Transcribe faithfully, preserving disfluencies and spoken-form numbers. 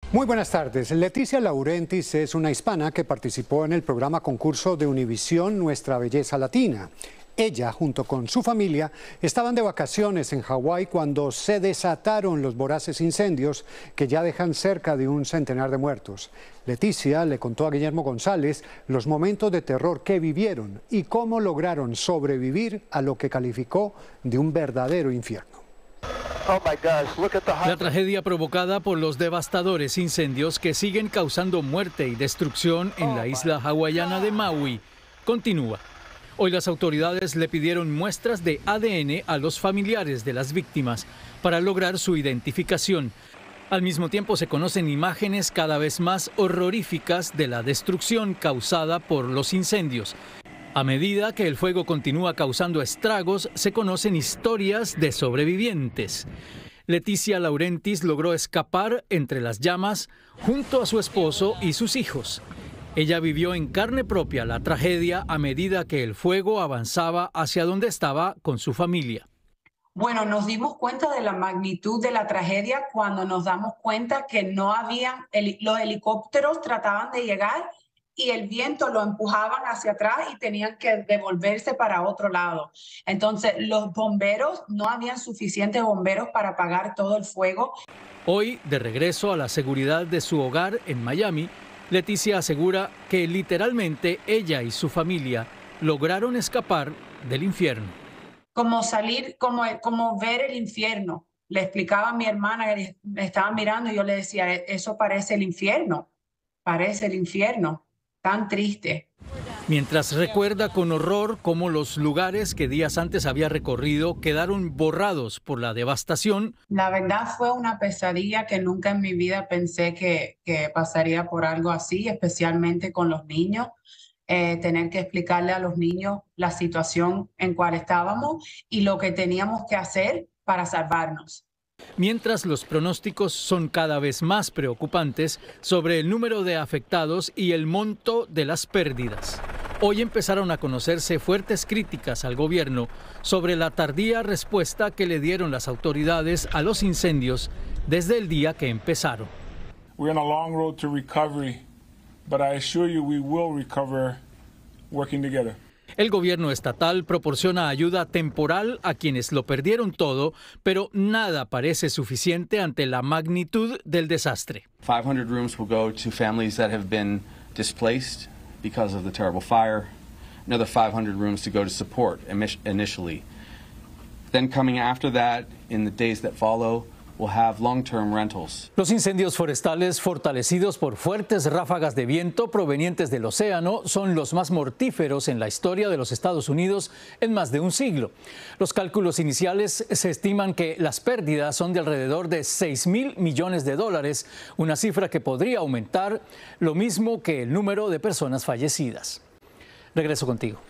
Muy buenas tardes. Leticia Laurentis es una hispana que participó en el programa concurso de Univisión Nuestra Belleza Latina. Ella, junto con su familia, estaban de vacaciones en Hawái cuando se desataron los voraces incendios que ya dejan cerca de un centenar de muertos. Leticia le contó a Guillermo González los momentos de terror que vivieron y cómo lograron sobrevivir a lo que calificó de un verdadero infierno. La tragedia provocada por los devastadores incendios que siguen causando muerte y destrucción en la isla hawaiana de Maui continúa. Hoy las autoridades le pidieron muestras de A D N a los familiares de las víctimas para lograr su identificación. Al mismo tiempo se conocen imágenes cada vez más horroríficas de la destrucción causada por los incendios. A medida que el fuego continúa causando estragos, se conocen historias de sobrevivientes. Leticia Laurentis logró escapar entre las llamas junto a su esposo y sus hijos. Ella vivió en carne propia la tragedia a medida que el fuego avanzaba hacia donde estaba con su familia. Bueno, nos dimos cuenta de la magnitud de la tragedia cuando nos damos cuenta que no habían, los helicópteros trataban de llegar y el viento lo empujaban hacia atrás y tenían que devolverse para otro lado. Entonces, los bomberos, no habían suficientes bomberos para apagar todo el fuego. Hoy, de regreso a la seguridad de su hogar en Miami, Leticia asegura que literalmente ella y su familia lograron escapar del infierno. Como salir, como, como ver el infierno. Le explicaba a mi hermana, que me estaba mirando y yo le decía, eso parece el infierno, parece el infierno. Tan triste. Mientras recuerda con horror cómo los lugares que días antes había recorrido quedaron borrados por la devastación. La verdad fue una pesadilla que nunca en mi vida pensé que, que pasaría por algo así, especialmente con los niños. Eh, tener que explicarle a los niños la situación en cual estábamos y lo que teníamos que hacer para salvarnos. Mientras los pronósticos son cada vez más preocupantes sobre el número de afectados y el monto de las pérdidas. Hoy empezaron a conocerse fuertes críticas al gobierno sobre la tardía respuesta que le dieron las autoridades a los incendios desde el día que empezaron. We're on a long road to recovery, but I assure you we will recover working together. El gobierno estatal proporciona ayuda temporal a quienes lo perdieron todo, pero nada parece suficiente ante la magnitud del desastre. five hundred rooms will go to families that have been displaced because of the terrible fire. Another five hundred rooms to go to support initially. Then coming after that, in the days that follow, we'll have long-term rentals. Los incendios forestales fortalecidos por fuertes ráfagas de viento provenientes del océano son los más mortíferos en la historia de los Estados Unidos en más de un siglo. Los cálculos iniciales se estiman que las pérdidas son de alrededor de seis mil millones de dólares, una cifra que podría aumentar lo mismo que el número de personas fallecidas. Regreso contigo.